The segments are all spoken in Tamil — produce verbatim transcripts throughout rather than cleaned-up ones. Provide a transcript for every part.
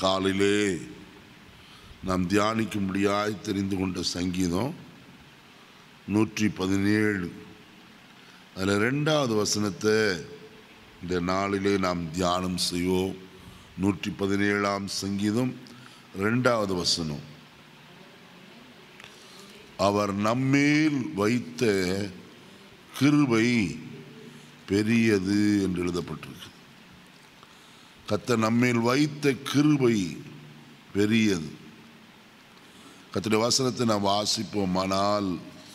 காலையிலே நாம் தியானிக்கும்படியாய் தெரிந்து கொண்ட சங்கீதம் நூற்றி பதினேழு. அதில் ரெண்டாவது வசனத்தை இந்த நாளிலே நாம் தியானம் செய்வோம். நூற்றி பதினேழாம் சங்கீதம் ரெண்டாவது வசனம். அவர் நம்மேல் வைத்த கிருபை பெரியது என்று எழுதப்பட்டிருக்கு. கர்த்தர் நம்மேல் வைத்த கிருபை பெரியது. கர்த்தருடைய வசனத்தை நாம் வாசிப்போமானால்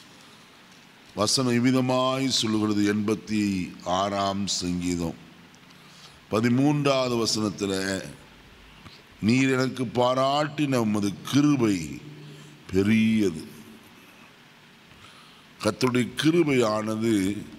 வசனம் இவ்விதமாய் சொல்லுகிறது. எண்பத்தி ஆறாம் சங்கீதம் பதிமூன்றாவது வசனத்தில், நீர் எனக்கு பாராட்டின உமது கிருபை பெரியது. கர்த்தருடைய கிருபையானது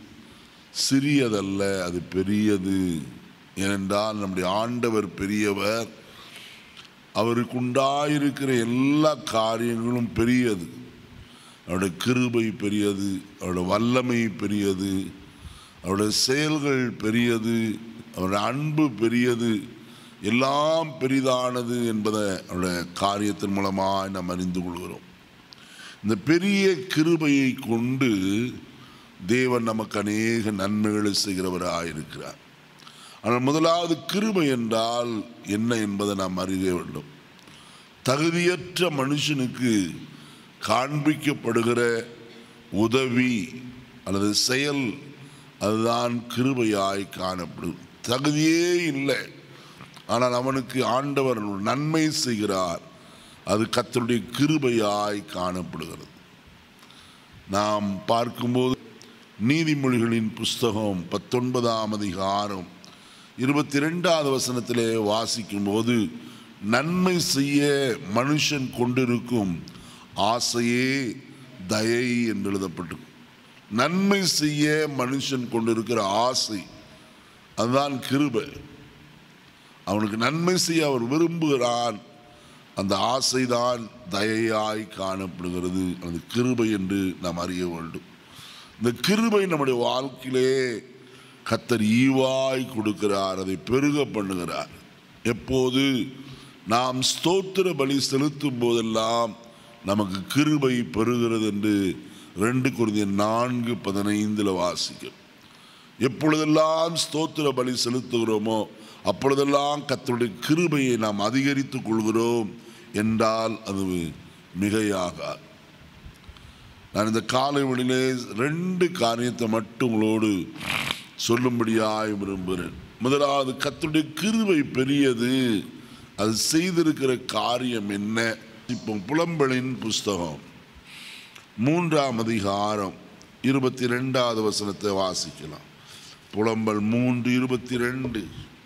சிறியதல்ல, அது பெரியது. ஏனென்றால் நம்முடைய ஆண்டவர் பெரியவர். அவருக்கு உண்டாயிருக்கிற எல்லா காரியங்களும் பெரியது. அவருடைய கிருபை பெரியது, அவருடைய வல்லமை பெரியது, அவருடைய செயல்கள் பெரியது, அவருடைய அன்பு பெரியது, எல்லாம் பெரிதானது என்பதை அவருடைய காரியத்தின் மூலமாக நாம் அறிந்து கொள்கிறோம். இந்த பெரிய கிருபையை கொண்டு தேவன் நமக்கு அநேக நன்மைகளை செய்கிறவராயிருக்கிறார். ஆனால் முதலாவது கிருபை என்றால் என்ன என்பதை நாம் அறிய வேண்டும். தகுதியற்ற மனுஷனுக்கு காண்பிக்கப்படுகிற உதவி அல்லது செயல், அதுதான் கிருபையாய் காணப்படும். தகுதியே இல்லை, ஆனால் அவனுக்கு ஆண்டவர் நன்மை செய்கிறார். அது கர்த்தருடைய கிருபையாய் காணப்படுகிறது. நாம் பார்க்கும்போது நீதிமொழிகளின் புஸ்தகம் பத்தொன்பதாம் அதிகாரம் இருபத்தி ரெண்டாவது வசனத்திலே வாசிக்கும் போது, நன்மை செய்ய மனுஷன் கொண்டிருக்கும் ஆசையே தயை என்று எழுதப்பட்டு, நன்மை செய்ய மனுஷன் கொண்டிருக்கிற ஆசை, அதுதான் கிருபை. அவனுக்கு நன்மை செய்ய அவர் விரும்புகிறான். அந்த ஆசைதான் தயையாய் காணப்படுகிறது. அந்த கிருபை என்று நாம் அறிய வேண்டும். இந்த கிருபை நம்முடைய வாழ்க்கையிலே கர்த்தர் ஈவாய் கொடுக்கிறார், அதை பெருக பண்ணுகிறார். எப்போது நாம் ஸ்தோத்திர பலி செலுத்தும் போதெல்லாம் நமக்கு கிருபை பெறுகிறது என்று ரெண்டு கொரிந்தியர் நான்கு பதினைந்தில் வாசிக்கிறோம். எப்பொழுதெல்லாம் ஸ்தோத்திர பலி செலுத்துகிறோமோ அப்பொழுதெல்லாம் கர்த்தருடைய கிருபையை நாம் அதிகரித்துக் கொள்கிறோம் என்றால் அது மிகையாகாது. நான் இந்த காலை வேளையிலே ரெண்டு காரியத்தை மட்டும் உங்களோடு சொல்லும்படியாய் விரும்புகிறேன். முதலாவது, கர்த்தருடைய கிருபை பெரியது. அது செய்திருக்கிற காரியம் என்ன? இப்போ புலம்பலின் புஸ்தகம் மூன்றாம் அதிகாரம் இருபத்தி ரெண்டாவது வசனத்தை வாசிக்கலாம். புலம்பல் மூன்று இருபத்தி ரெண்டு.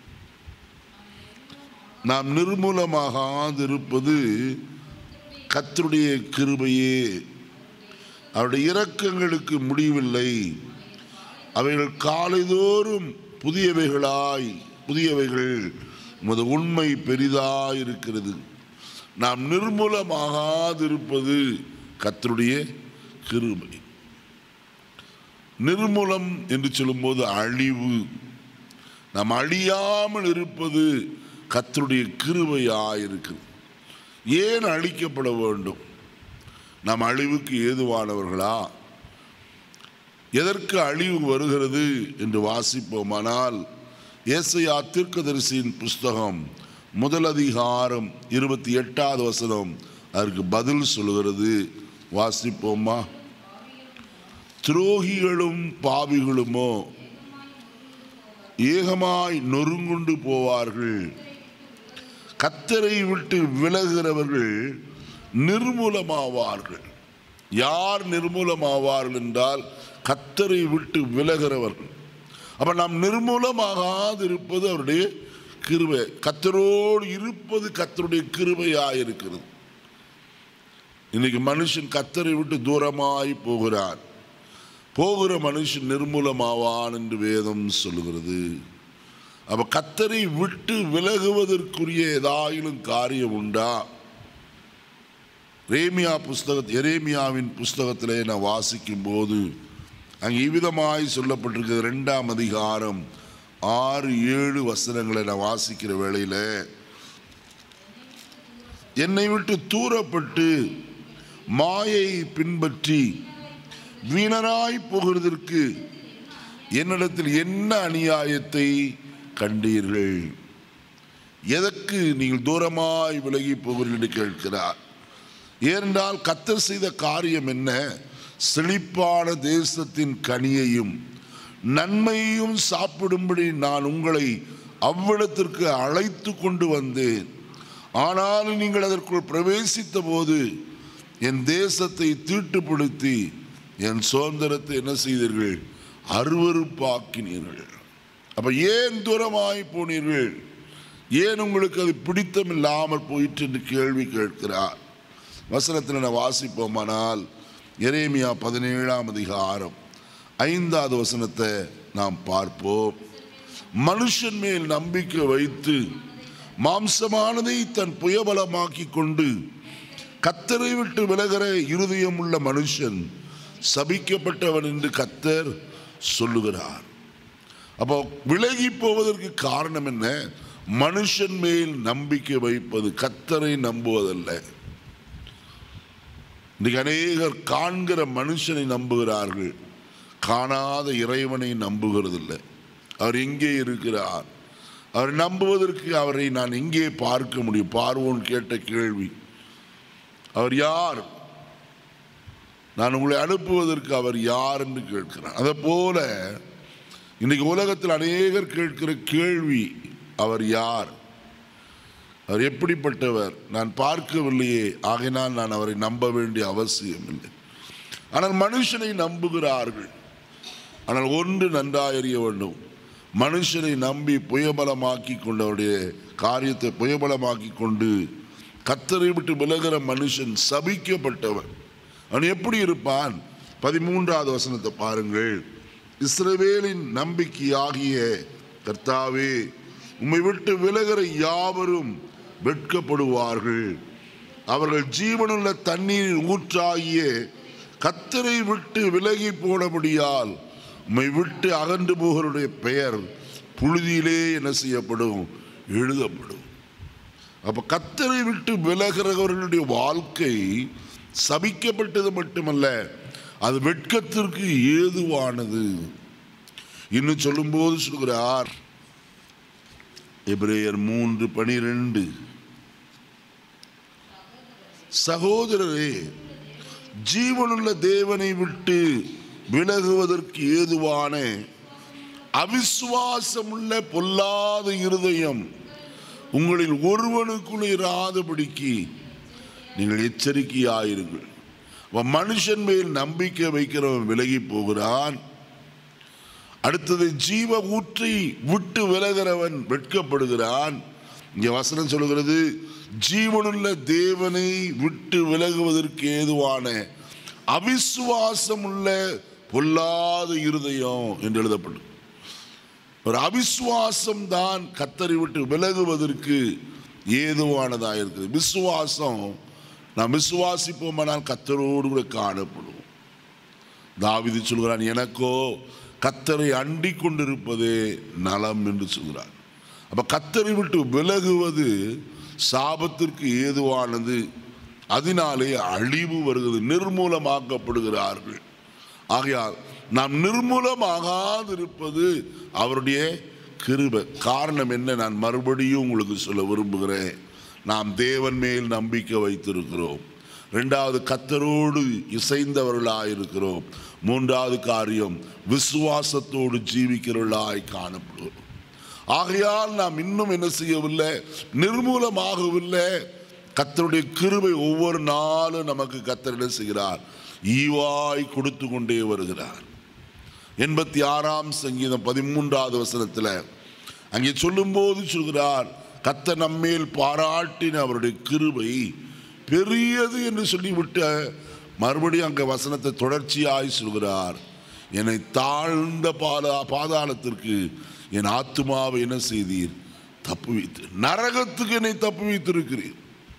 நாம் நிர்மூலமாகாதிருப்பது கர்த்தருடைய கிருபையே, அவருடைய இரக்கங்களுக்கு முடிவில்லை, அவைகள் காலைதோறும் புதியவைகளாய் புதியவைகள் உமது உண்மை பெரிதாயிருக்கிறது. நாம் நிர்மூலமாகாதிருப்பது கர்த்தருடைய கிருபை. நிர்மூலம் என்று சொல்லும்போது அழிவு. நாம் அழியாமல் இருப்பது கர்த்தருடைய கிருபையாயிருக்கிறது. ஏன் அழிக்கப்பட வேண்டும்? நாம் அழிவுக்கு ஏதுவானவர்களா? எதற்கு அழிவு வருகிறது என்று வாசிப்போமானால், ஏசாயா தீர்க்கதரிசியின் புஸ்தகம் முதல் அதிகாரம் இருபத்தி எட்டாவது வசனம் அதற்கு பதில் சொல்கிறது. வாசிப்போமா? துரோகிகளும் பாவிகளுமோ ஏகமாய் நொறுங்குண்டு போவார்கள், கர்த்தரை விட்டு விலகுகிறவர்கள் நிர்மூலமாவார்கள். யார் நிர்மூலமாவார்கள் என்றால் கர்த்தரை விட்டு விலகிறவர்கள். அப்ப நாம் நிர்மூலமாகாது இருப்பது அவருடைய கிருபை. கர்த்தரோடு இருப்பது கர்த்தருடைய கிருபையாயிருக்கிறது. இன்னைக்கு மனுஷன் கர்த்தரை விட்டு தூரமாய் போகிறான். போகிற மனுஷன் நிர்மூலமாவான் என்று வேதம் சொல்லுகிறது. அப்ப கர்த்தரை விட்டு விலகுவதற்குரிய ஏதாயிலும் காரியம் உண்டா? எரேமியா புஸ்தக எரேமியாவின் புஸ்தகத்திலே நான் வாசிக்கும் போது அங்கே இவ்விதமாய் சொல்லப்பட்டிருக்கிறது. ரெண்டாம் அதிகாரம் ஆறு ஏழு வசனங்களை நான் வாசிக்கிற வேளையில், என்னை விட்டு தூரப்பட்டு மாயை பின்பற்றி வீணராய் போகிறதற்கு என்னிடத்தில் என்ன அநியாயத்தை கண்டீர்கள்? எதற்கு நீங்கள் தூரமாய் விலகி போகிறீர்கள் என்று கேட்கிறார். ஏனென்றால் கர்த்தர் செய்த காரியம் என்ன? செழிப்பான தேசத்தின் கனியையும் நன்மையையும் சாப்பிடும்படி நான் உங்களை அவ்விடத்திற்கு அழைத்து கொண்டு வந்தேன். ஆனால் நீங்கள் அதற்குள் பிரவேசித்த போது என் தேசத்தை தீட்டுப்படுத்தி என் சுதந்திரத்தை என்ன செய்தீர்கள்? அருவருப்பாக்கினீர்கள். அப்ப ஏன் தூரமாய் போனீர்கள்? ஏன் உங்களுக்கு அது பிடித்தமில்லாமல் போயிற்று என்று கேள்வி கேட்கிறார். வசனத்தில் நான் வாசிப்போமானால் எரேமியா பதினேழாம் அதிகாரம் ஐந்தாவது வசனத்தை நாம் பார்ப்போம். மனுஷன் மேல் நம்பிக்கை வைத்து மாம்சமானதை தன் புயபலமாக்கி கொண்டு கர்த்தரை விட்டு விலகிற இருதயம் உள்ள மனுஷன் சபிக்கப்பட்டவன் என்று கர்த்தர் சொல்லுகிறார். அப்போ விலகி போவதற்கு காரணம் என்ன? மனுஷன் மேல் நம்பிக்கை வைப்பது, கர்த்தரை நம்புவதல்ல. இன்னைக்கு அநேகர் காண்கிற மனுஷனை நம்புகிறார்கள், காணாத இறைவனை நம்புகிறதில்லை. அவர் எங்கே இருக்கிறார்? அவர் நம்புவதற்கு அவரை நான் எங்கே பார்க்க முடியும்? பார்வோன் கேட்ட கேள்வி, அவர் யார்? நான் உங்களை அனுப்புவதற்கு அவர் யார் என்று கேட்கிறார். அதை போல இன்னைக்கு உலகத்தில் அநேகர் கேட்கிற கேள்வி, அவர் யார்? அவர் எப்படிப்பட்டவர்? நான் பார்க்கவில்லையே, ஆகையினால் நான் அவரை நம்ப வேண்டிய அவசியம் இல்லை. ஆனால் மனுஷனை நம்புகிறார்கள். ஆனால் ஒன்று நன்றாய் அறிய வேண்டும், மனுஷனை நம்பி புயபலமாக்கி கொண்டு அவருடைய காரியத்தை புயபலமாக்கி கொண்டு கர்த்தரை விட்டு விலகிற மனுஷன் சபிக்கப்பட்டவன். அவன் எப்படி இருப்பான்? பதிமூன்றாவது வசனத்தை பாருங்கள். இஸ்ரவேலின் நம்பிக்கையாகிய கர்த்தாவே, உம்மை விட்டு விலகிற யாவரும் வெட்கப்படுவார்கள். அவர்கள் ஜீவனுள்ள தண்ணீரின் ஊற்றாகிய கர்த்தரை விட்டு விலகி போனபடியால் உம்மை விட்டு அகன்று போகிறவருடைய பெயர் புழுதியிலே என்ன செய்யப்படும்? எழுதப்படும். அப்ப கர்த்தரை விட்டு விலகிறவர்களுடைய வாழ்க்கை சபிக்கப்பட்டது மட்டுமல்ல, அது வெட்கத்திற்கு ஏதுவானது. இன்னும் சொல்லும் போது சொல்கிறார், எபிரேயர் மூன்று பனிரெண்டு, சகோதரரே, ஜீவனுள்ள தேவனை விட்டு விலகுவதற்கு ஏதுவான அவிசுவாசமுள்ள பொல்லாத இருதயம் உங்களில் ஒருவனுக்குள் இராதபடிக்கு நீங்கள் எச்சரிக்கையாயிருங்கள். மனுஷன் மேல் நம்பிக்கை வைக்கிறவன் விலகி போகிறான். அடுத்தது, ஜீவ ஊற்றை விட்டு விலகிறவன் வெட்கப்படுகிறான். இங்கே வசனம் சொல்கிறது, ஜீவனுள்ள தேவனை விட்டு விலகுவதற்கு ஏதுவான அவிசுவாசம் உள்ள பொல்லாத இருதயம் என்று எழுதப்படும். ஒரு அவிசுவாசம் தான் கர்த்தரை விட்டு விலகுவதற்கு ஏதுவானதாக இருக்குது. விசுவாசம், நாம் விசுவாசிப்போமானால் கர்த்தரோடு கூட காணப்படுவோம். தாவீது சொல்கிறான், எனக்கோ கர்த்தரை அண்டி கொண்டிருப்பதே நலம் என்று சொல்கிறார். அப்ப கர்த்தரை விட்டு விலகுவது சாபத்திற்கு ஏதுவானது. அதனாலே அழிவு வருகிறது, நிர்மூலமாக்கப்படுகிறார்கள். ஆகையால் நாம் நிர்மூலமாகாதிருப்பது அவருடைய கிருபை. காரணம் என்ன? நான் மறுபடியும் உங்களுக்கு சொல்ல விரும்புகிறேன். நாம் தேவன் மேல் நம்பிக்கை வைத்திருக்கிறோம். இரண்டாவது, கர்த்தரோடு இசைந்தவர்களாயிருக்கிறோம். மூன்றாவது காரியம், விசுவாசத்தோடு ஜீவிக்கிறவர்களாய் காணப்படுவோம். ஆகையால் நாம் இன்னும் என்ன செய்யவில்லை? நிர்மூலமாகவில்லை. கர்த்தருடைய கிருபை ஒவ்வொரு நாளும் நமக்கு கர்த்தர் என்ன செய்கிறார்? ஈவாய் கொடுத்து கொண்டே வருகிறார். எண்பத்தி ஆறாம் சங்கீதம் பதிமூன்றாவது வசனத்தில் அங்கே சொல்லும் போது சொல்கிறார், கர்த்தர் நம்மேல் பாராட்டின அவருடைய கிருபை பெரியது என்று சொல்லிவிட்ட மறுபடியும் அங்கே வசனத்தை தொடர்ச்சியாய் சொல்கிறார், என்னை தாழ்ந்த பாதா பாதாளத்திற்கு என் ஆத்துமாவை என்ன செய்தீர்? தப்பு வைத்து நரகத்துக்கு என்னை தப்பு வைத்திருக்கிறீர்.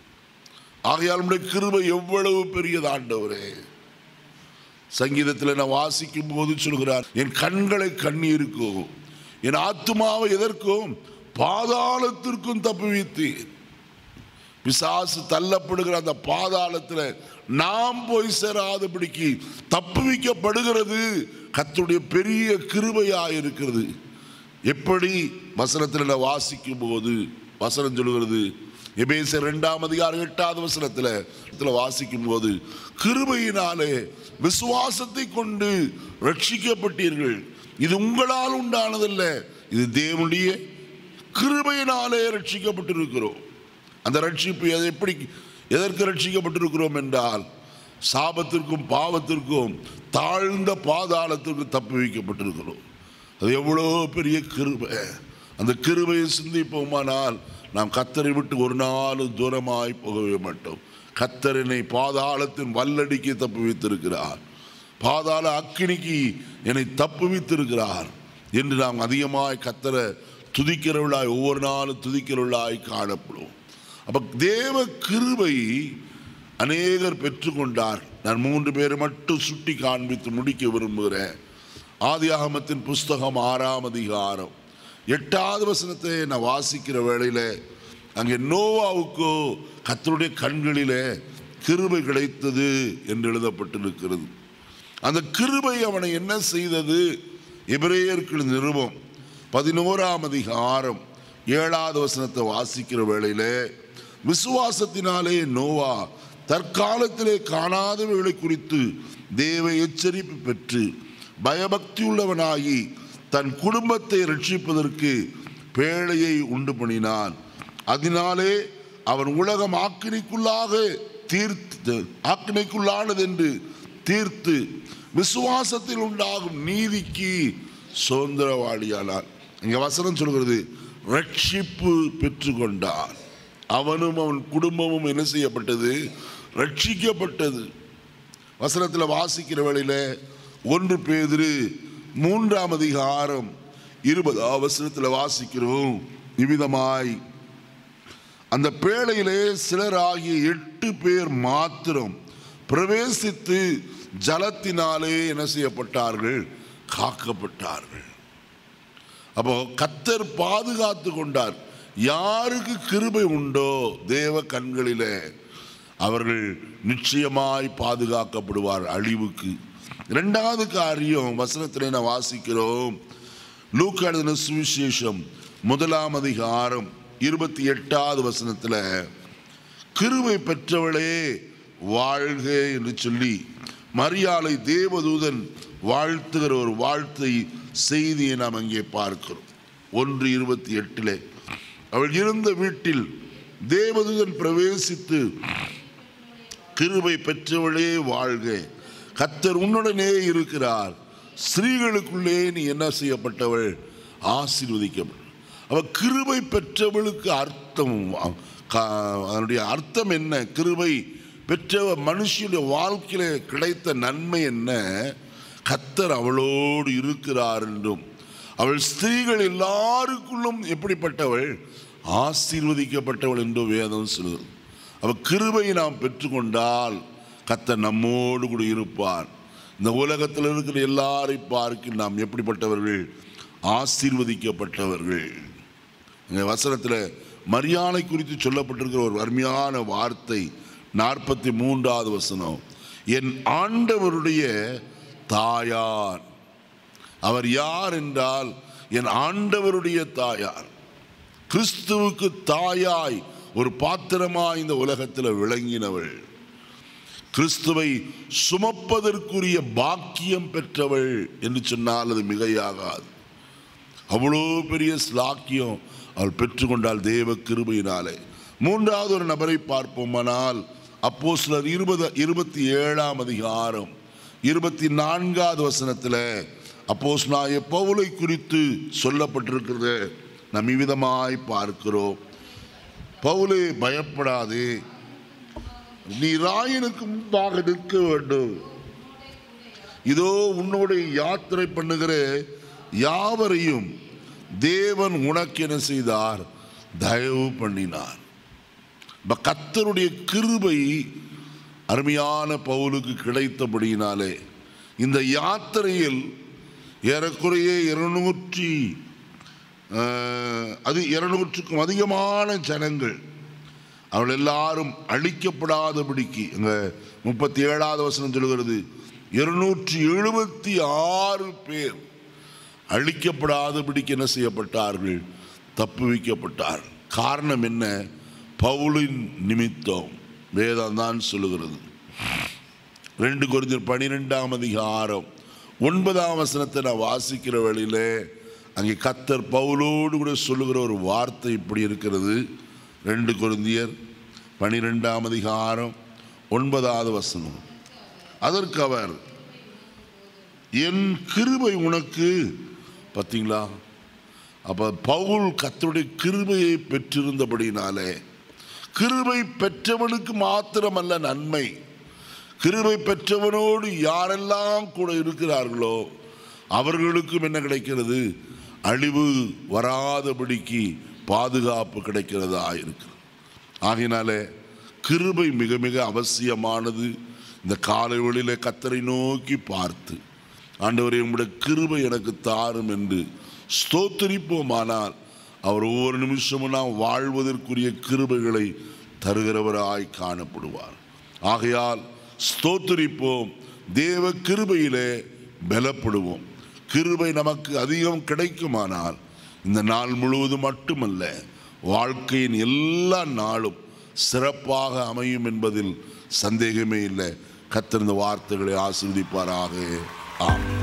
ஆகையால் உடைய கிருபை எவ்வளவு பெரியது ஆண்டவரே. சங்கீதத்தில் நான் வாசிக்கும் போது சொல்கிறார், என் கண்களை கண்ணீருக்கும் என் ஆத்துமாவை எதற்கும்? பாதாளத்திற்கும் தப்பு வைத்தீர். பிசாசு தள்ளப்படுகிற அந்த பாதாளத்தில் நாம் போய் சேராதபடிக்கு தப்புவிக்கப்படுகிறது கர்த்தருடைய பெரிய கிருபையாக இருக்கிறது. எப்படி வசனத்தில் வாசிக்கும் போது வசனம் சொல்கிறது, எபேசியர் இரண்டாம் அதிகாரம் எட்டாவது வசனத்தில் வாசிக்கும் போது, கிருபையினாலே விசுவாசத்தை கொண்டு ரட்சிக்கப்பட்டீர்கள், இது உங்களால் உண்டானதல்ல, இது தேவனுடைய கிருபையினாலே ரட்சிக்கப்பட்டிருக்கிறோம். அந்த ரட்சிப்பு எப்படி எதற்கு ரட்சிக்கப்பட்டிருக்கிறோம் என்றால், சாபத்திற்கும் பாவத்திற்கும் தாழ்ந்த பாதாளத்திற்கும் தப்பி வைக்கப்பட்டிருக்கிறோம். அது எவ்வளோ பெரிய கிருபை! அந்த கிருபையை சிந்திப்போமானால் நாம் கர்த்தரை விட்டு ஒரு நாளும் தூரமாய் போகவே மாட்டோம். கர்த்தரனை பாதாளத்தின் வல்லடிக்கு தப்பு வைத்திருக்கிறார், பாதாள அக்கினிக்கு என்னை தப்பு வைத்திருக்கிறார் என்று நாம் அதிகமாய் கர்த்தரை துதிக்கிறவர்களாய் ஒவ்வொரு நாளும் துதிக்கிறவர்களாய் காணப்படும். அப்ப தேவ கிருபை அநேகர் பெற்றுக்கொண்டார். நான் மூன்று பேரை மட்டும் சுட்டி காண்பித்து முடிக்க விரும்புகிறேன். ஆதியாகமத்தின் புஸ்தகம் ஆறாம் அதிகாரம் எட்டாவது வசனத்தை நான் வாசிக்கிற வேளையில, அங்கே நோவாவுக்கோ கர்த்தருடைய கண்களிலே கிருபை கிடைத்தது என்று எழுதப்பட்டிருக்கிறது. அந்த கிருபை அவனை என்ன செய்தது? எபிரேயர்கள் நிருபம் பதினோராம் அதிகாரம் ஏழாவது வசனத்தை வாசிக்கிற வேளையில, விசுவாசத்தினாலே நோவா தற்காலத்திலே காணாதவைகளை குறித்து தேவ எச்சரிப்பு பெற்று பயபக்தி உள்ளவனாகி தன் குடும்பத்தை ரட்சிப்பதற்கு பேழையை உண்டு பண்ணினான். அதனாலே அவன் உலகம் ஆக்கினைக்குள்ளாக தீர்த்து ஆக்கினைக்குள்ளானது என்று தீர்த்து விசுவாசத்தில் உண்டாகும் நீதிக்கு சுதந்திரவாளியானான். இங்க வசனம் சொல்கிறது, ரட்சிப்பு பெற்றுக்கொண்டான். அவனும் அவன் குடும்பமும் என்ன செய்யப்பட்டது? ரட்சிக்கப்பட்டது. வசனத்தில் வாசிக்கிற வேளையில ஒன்று பேதுரு மூன்றாம் அதிகாரம் இருபதாம் வசனத்தில் வாசிக்கிறோம் இவ்விதமாய், அந்த பேழையிலே சிலராகிய எட்டு பேர் மாத்திரம் பிரவேசித்து ஜலத்தினாலே என்ன செய்யப்பட்டார்கள்? காக்கப்பட்டார்கள். அப்போ கர்த்தர் பாதுகாத்து கொண்டார். யாருக்கு கிருபை உண்டோ தேவ கண்களிலே அவர்கள் நிச்சயமாய் பாதுகாக்கப்படுவார் அழிவுக்கு. இரண்டாவது காரியம் வசனத்திலே நான் வாசிக்கிறோம், லூக்கா எழுதின சுவிசேஷம் முதலாம் அதிகாரம் இருபத்தி எட்டாவது வசனத்தில், கிருபை பெற்றவளே வாழ்க என்று சொல்லி மரியாளை தேவதூதன் வாழ்த்துகிற ஒரு வாழ்த்தை செய்தியை நாம் அங்கே பார்க்கிறோம். ஒன்று இருபத்தி எட்டிலே, அவள் இருந்த வீட்டில் தேவதூதன் பிரவேசித்து, கிருபை பெற்றவளே வாழ்க, கர்த்தர் உன்னுடனே இருக்கிறார், ஸ்திரீகளுக்குள்ளே நீ என்ன செய்யப்பட்டவள்? ஆசீர்வதிக்கப்பட்ட. அவ கிருபை பெற்றவளுக்கு அர்த்தம், அதனுடைய அர்த்தம் என்ன? கிருபை பெற்ற மனுஷனுடைய வாழ்க்கையில கிடைத்த நன்மை என்ன? கர்த்தர் அவளோடு இருக்கிறார் என்றும், அவள் ஸ்திரீகள் எல்லாருக்குள்ளும் எப்படிப்பட்டவள்? ஆசீர்வதிக்கப்பட்டவள் என்று வேதம் சொல்கிறது. அவள் கிருபையை நாம் பெற்றுக்கொண்டால் கர்த்தர் நம்மோடு கூட இருப்பார். இந்த உலகத்தில் இருக்கிற எல்லாரை பார்க்க நாம் எப்படிப்பட்டவர்கள்? ஆசீர்வதிக்கப்பட்டவர்கள். இந்த வசனத்தில் மரியாதை குறித்து சொல்லப்பட்டிருக்கிற ஒரு அருமையான வார்த்தை நாற்பத்தி மூன்றாவது வசனம், என் ஆண்டவருடைய தாயார். அவர் யார் என்றால் என் ஆண்டவருடைய தாயார். கிறிஸ்துவுக்கு தாயாய் ஒரு பாத்திரமாய் இந்த உலகத்தில் விளங்கினவள், கிறிஸ்துவை சுமப்பதற்குரிய பாக்கியம் பெற்றவள் என்று சொன்னால் அது மிகையாகாது. அவ்வளோ பெரிய ஸ்லாக்கியம் அவள் பெற்றுக்கொண்டால் தேவ கிருபையினாலே. மூன்றாவது ஒரு நபரை பார்ப்போமானால், அப்போஸ்தலர் இருபது இருபத்தி ஏழாம் அதிகாரம் இருபத்தி நான்காவது வசனத்தில் அப்போஸ்தலனாகிய பவுலை குறித்து சொல்லப்பட்டிருக்கிறது நம் இவ்விதமாய் பார்க்கிறோம். பவுலே, பயப்படாதே, நீ ராயனுக்கு முன்பாக நிற்க வேண்டும். இதோ உன்னோடு யாத்திரை பண்ணுகிற யாவரையும் தேவன் உனக்கு என்ன செய்தார்? தயவு பண்ணினார். கர்த்தருடைய கிருபை அருமையான பவுலுக்கு கிடைத்தபடியினாலே இந்த யாத்திரையில் ஏறக்குறைய இருநூற்றி அது இருநூற்றுக்கும் அதிகமான ஜனங்கள் அவர்கள் எல்லாரும் அழிக்கப்படாதபடிக்கு, அங்க முப்பத்தி ஏழாவது வசனம் சொல்கிறது, இருநூற்றி எழுபத்தி ஆறு பேர் அழிக்கப்படாதபடிக்கு என்ன செய்யப்பட்டார்கள்? தப்புவிக்கப்பட்டார்கள். காரணம் என்ன? பவுலின் நிமித்தம். வேதம் தான் சொல்லுகிறது. ரெண்டு கொரிந்தியர் பனிரெண்டாம் அதிகாரம் ஒன்பதாம் வசனத்தை நான் வாசிக்கிற வழியிலே அங்கே கர்த்தர் பவுலோடு கூட சொல்லுகிற ஒரு வார்த்தை இப்படி இருக்கிறது. ரெண்டு கொரிந்தியர் பனிரெண்டாம் அதிகாரம் ஒன்பதாவது வசனம். அதற்கு அவர், என் கிருபை உனக்கு, பார்த்தீங்களா? அப்ப பவுல் கர்த்தருடைய கிருபையை பெற்றிருந்தபடினாலே, கிருபை பெற்றவனுக்கு மாத்திரமல்ல நன்மை, கிருபை பெற்றவனோடு யாரெல்லாம் கூட இருக்கிறார்களோ அவர்களுக்கும் என்ன கிடைக்கிறது? அழிவு வராதபடிக்கு பாதுகாப்பு கிடைக்கிறதா இருக்கிறது. ஆகையினாலே கிருபை மிக மிக அவசியமானது. இந்த காலை வேளையிலே கர்த்தரை நோக்கி பார்த்து, ஆண்டவரே உம்முடைய கிருபை எனக்கு தாரும் என்று ஸ்தோத்திரிப்போமானால் அவர் ஒவ்வொரு நிமிஷமும் நாம் வாழ்வதற்குரிய கிருபைகளை தருகிறவராய் காணப்படுவார். ஆகையால் ஸ்தோத்திரிப்போம், தேவ கிருபையிலே பலப்படுவோம். கிருபை நமக்கு அதிகம் கிடைக்குமானால் இந்த நாள் முழுவதும் மட்டுமல்ல, வாழ்க்கையின் எல்லா நாளும் சிறப்பாக அமையும் என்பதில் சந்தேகமே இல்லை. கர்த்தர் இந்த வார்த்தைகளை ஆசீர்வதிப்பாராக. ஆமென்.